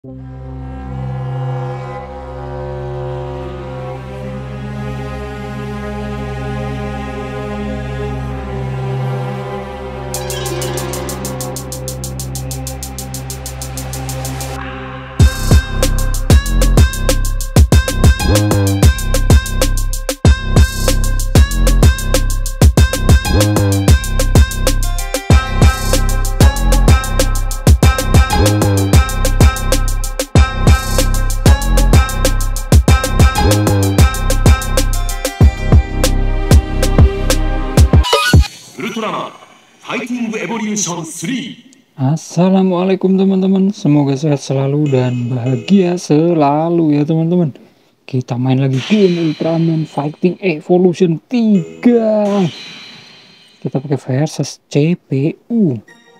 Assalamualaikum teman-teman, semoga sehat selalu dan bahagia selalu ya teman-teman. Kita main lagi game Ultraman Fighting Evolution 3. Kita pakai versus CPU.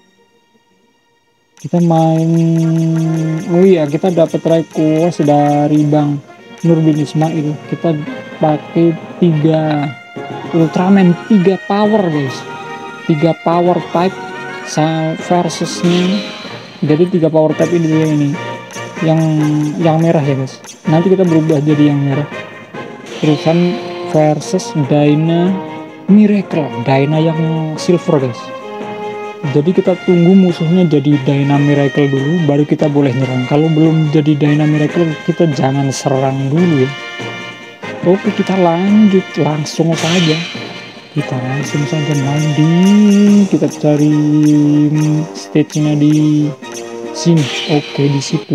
Kita main, oh iya, kita dapat request dari Bang Nurdin Ismail. Kita pakai 3 Ultraman 3 power guys, 3 power type versusnya. Jadi 3 power type ini yang merah ya guys, nanti kita berubah jadi yang merah. Terusan versus Dyna Miracle, Dyna yang silver guys. Jadi kita tunggu musuhnya jadi Dyna Miracle dulu, baru kita boleh nyerang. Kalau belum jadi Dyna Miracle, kita jangan serang dulu ya. Oke, kita lanjut langsung saja. Kita langsung saja main kita cari stage-nya di sini. Oke, di situ.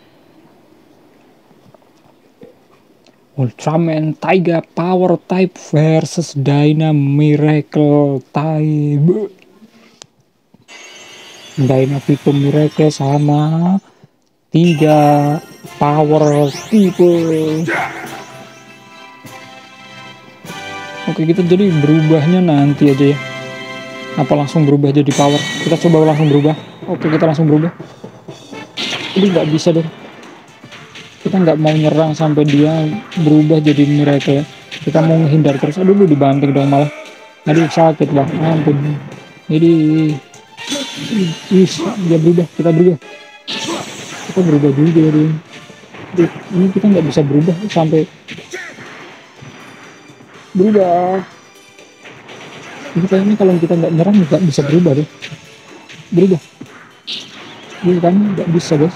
Ultraman Taiga Power Type versus Dyna Miracle Type. Dyna Vito Miracle sama 3 power type. Oke, kita jadi berubahnya nanti aja ya. Apa langsung berubah jadi power? Kita coba langsung berubah. Oke, kita langsung berubah. Ini nggak bisa dong. Kita nggak mau nyerang sampai dia berubah jadi miracle ya. Kita mau menghindar terus. Aduh, dibanting dong malah. Aduh, sakit bang. Ampun. Jadi, dia berubah. Kita berubah. Kita berubah juga ya. Ini kita nggak bisa berubah sampai berubah. Ini kayaknya kalau kita nggak nyerang nggak bisa berubah deh. Berubah. Ini kan nggak bisa guys.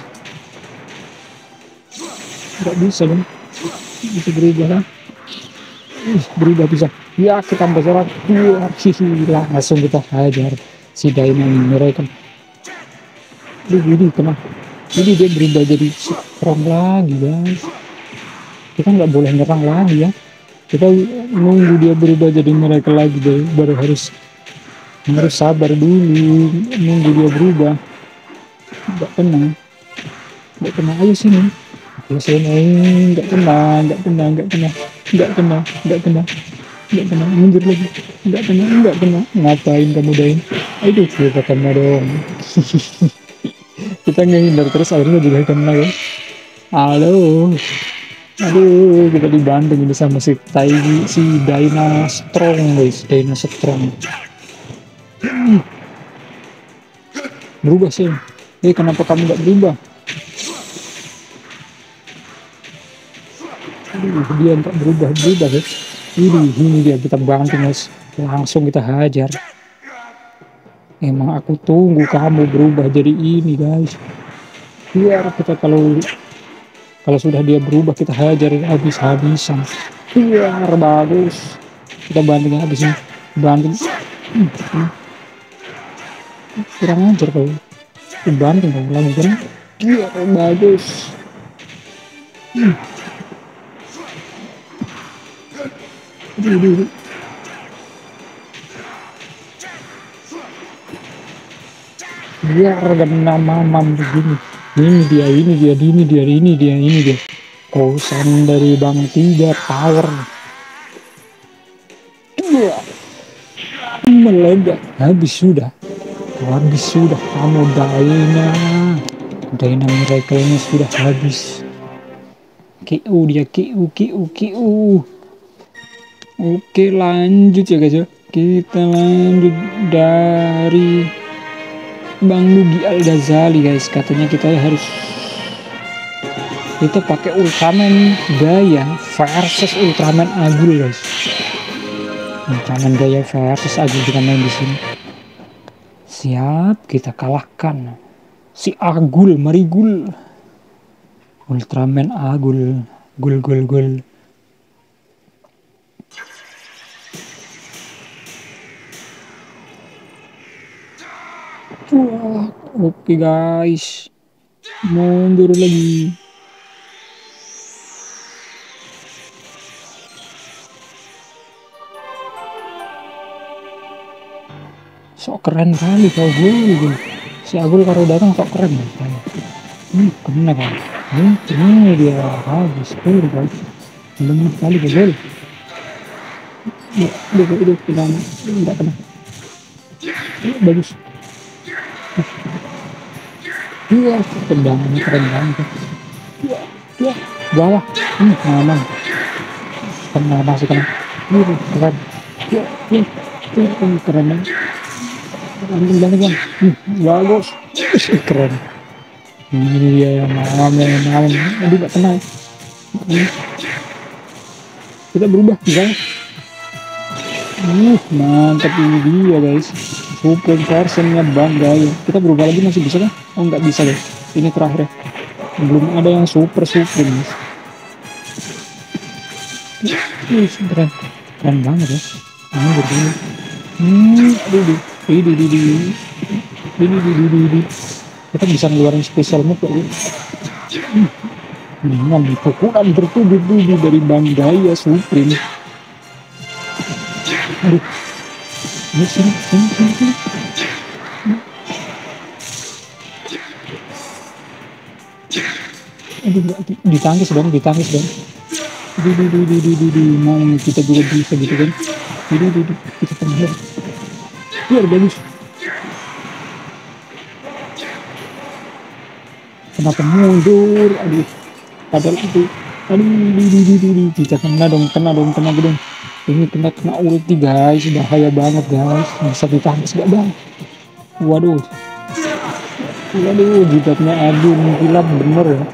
Nggak bisa dong. Bisa berubah kan? Berubah bisa. Ya, kita bergerak. Wah, langsung kita hajar si Dyna Miracle. Ini kena. Ini dia berubah jadi strong lagi guys. Kita nggak boleh nyerang lagi ya. Kita nunggu dia berubah jadi miracle lagi deh, baru harus sabar dulu nunggu dia berubah. Nggak kena, ayo sini, nggak kena, mundur lagi, nggak kena, ngapain kamu Dain? Aduh, kita kena dong. Kita ngehindar terus, akhirnya juga kena ya. Halo. Aduh, kita dibanting ini sama si Dyna Strong guys, Dyna Strong. Berubah sih. Kenapa kamu nggak berubah? Aduh, dia nggak berubah guys. Ini dia, kita banting guys. Langsung kita hajar. Emang aku tunggu kamu berubah jadi ini guys. Biar kita kalau sudah dia berubah kita hajarin habis-habisan. Biar bagus. Kita banting habisnya. Banting. Kurang ajar kau. Banting kau lagi kan. Biar bagus. Biar kena mamam begini. Ini dia. Kosan dari Bang 3 power. Meledak. Habis sudah kamu Dyna Miracle-nya sudah habis. KO dia, KO. Oke, lanjut ya guys ya. Kita lanjut dari Bang Nugi Al Ghazali guys, katanya kita harus Kita pakai Ultraman Gaya versus Ultraman Agul guys. Ultraman Gaya versus Agul kita main di sini. Siap, kita kalahkan si Agul, mari gul. Ultraman Agul, gul gul gul. Wah, oke guys, mundur lagi. Sok keren kali kau gue. Si Agul kalau datang sok keren. Kena kan? Ini dia habis tuh guys. Benar sekali Agul. Hidup tidak kena. Bagus. Iya, tendangannya keren banget. Ya, bawah. Aman. Kena masih kena. Keren. Keren banget. Banting. Bagus. Keren. Ini dia yang malam. Aduh, gak kena. Kita berubah, bisa. Mantap ini dia guys. Super versionnya Bang Gaya. Kita berubah lagi masih bisa kan? Oh nggak bisa guys. Ini terakhir ya. Belum ada yang super guys. Keren banget ya. Ini berdua. Kita bisa ngeluarin special move ya. Dengan pukulan bertubi-tubi dari Bang Gaya Supreme. Aduh. Sini. Aduh, ditangkis dong. Mau kita juga bisa gitu kan. Kita tengah. Biar bagus. Kenapa mundur? Aduh. Padahal itu. Aduh. Kita kena dong. Ini kena ulti guys, bahaya banget guys, bisa ditangkis gak bang? Waduh, jidatnya aduh mengkilap bener ya.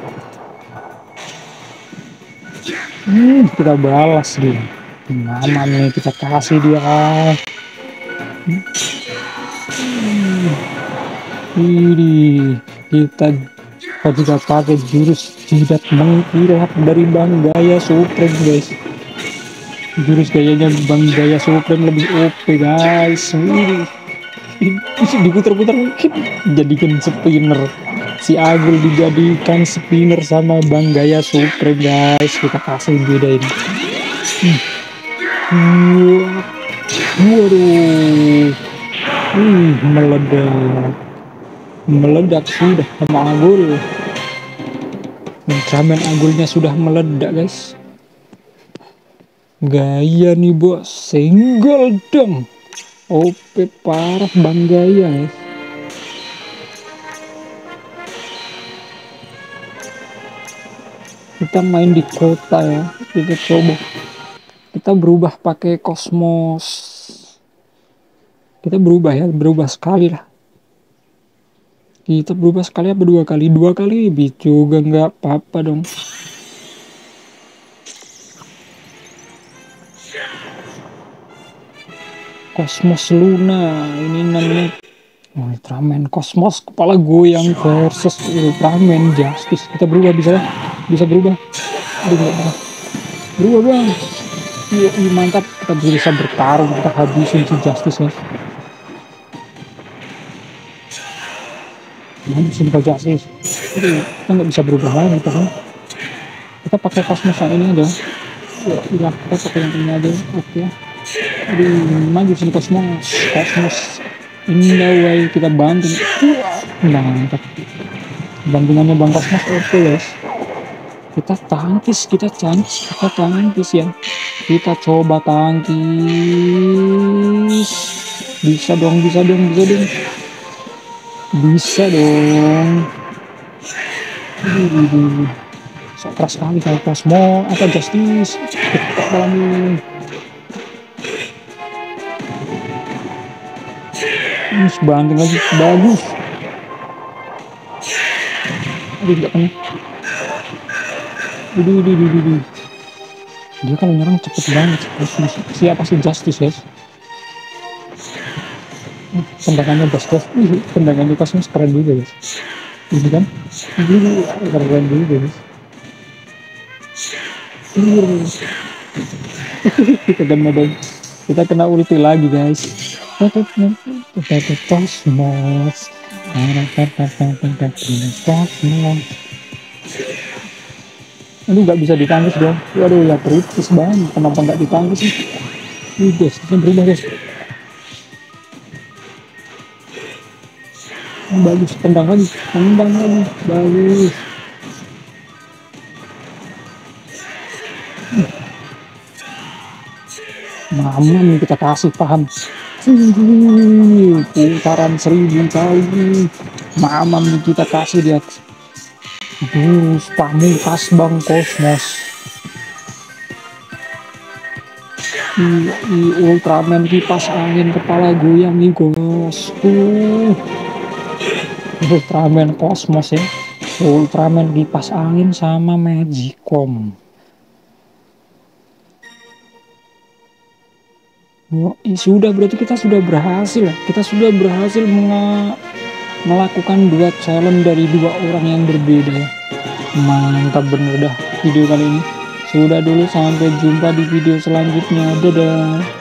Kita balas dia, aman nih kita kasih dia. Ini kita juga pakai jurus jidat mengkilap dari Bang Gaya Supreme guys. Jurus gayanya Bang Gaya Supreme lebih OP guys. Bisa diputar-putar mungkin jadikan spinner. Si Agul dijadikan spinner sama Bang Gaya Supreme guys. Kita kasih beda ini. Waduh. Meledak sudah sama Agul. Ultraman Agulnya sudah meledak guys. Gaya nih bos, single dong. OP parah Bang Gaya guys. Kita main di kota ya. Kita coba. Kita berubah pakai Kosmos. Kita berubah ya, berubah sekali lah. Kita berubah sekali apa dua kali? Dua kali juga nggak apa-apa dong. Kosmos Luna, ini namanya Ultraman Kosmos kepala goyang versus Ultraman Justice. Kita berubah, bisa berubah. Berubah bang. Iya mantap, kita bisa bertarung, kita habisin si Justice guys. Habisin si Justice. Kita nggak bisa berubah lagi kan. Kita pakai Kosmos yang ini aja. Iya, kita pakai yang ini aja. Oke. Maju sini Kosmos in the way, kita banting. Mantap bantingannya Bang Kosmos. Oke guys, kita tangkis ya. Kita coba tangkis. Bisa dong. Sok keras sekali kalau Kosmos atau Justice. Kita dalam banting lagi, bagus. Aduh, gak kena. Widih. Dia kalau nyerang cepet banget. Siapa sih Justice, guys? Tendangannya Cosmos, tendangannya Cosmos keren juga, guys. Ini kan, ini keren juga, guys. Kita kena ulti lagi, guys. Cosmos. Aduh, nggak bisa ditangkis dong. Waduh, ya kritis banget. Kenapa nggak ditangkis sih? Guys, kita berubah, guys. Bagus, tendang lagi, bagus. Mamam kita kasih, paham. Putaran 1000 kali. Mamam kita kasih dia. Pamungkas Bang Cosmos. Ultraman kipas angin kepala goyang nih, guys. Ultraman Cosmos ya. Ultraman kipas angin sama Magicom. Sudah, berarti kita sudah berhasil. Kita sudah berhasil melakukan 2 challenge dari 2 orang yang berbeda. Mantap bener dah video kali ini. Sudah dulu, sampai jumpa di video selanjutnya. Dadah.